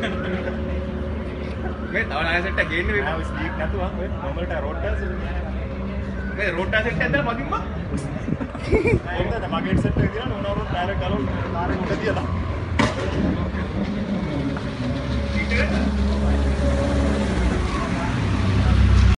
මේ තව නාය සෙට් එක ගේන්න වෙයි. ආ ස්පීඩ් නැතුව ඔය නොමලට රෝඩ් ටයර්ස්. මේ රෝඩ් ටයර් සෙට් එකක් දාලා මගින්ම. මගේ සෙට් එක දිනන උනවරු ඩයරෙක්ට් ගලවන්න කාරේ උඩ තියලා.